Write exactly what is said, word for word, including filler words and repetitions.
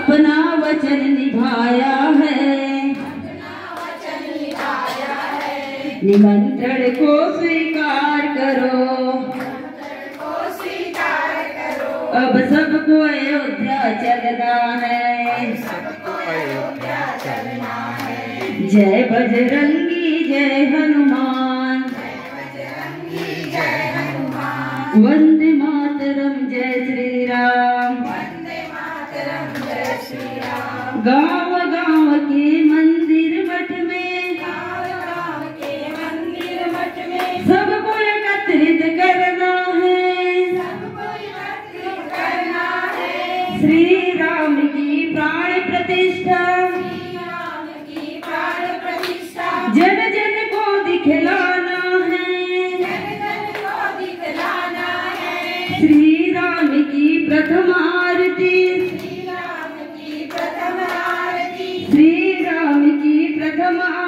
अपना वचन निभाया है, निमंत्रण को स्वीकार करो, अब सबको अयोध्या चलना है, जय बजरंगी जय हनुमान, वंदे मातरम जय श्री राम। गाँव गाँव के मंदिर मठ में सबको एकत्रित करना है, श्री राम की प्राण प्रतिष्ठा जन जन को दिखलाना है, श्री राम की प्रथम आरती, श्री राम की प्रथम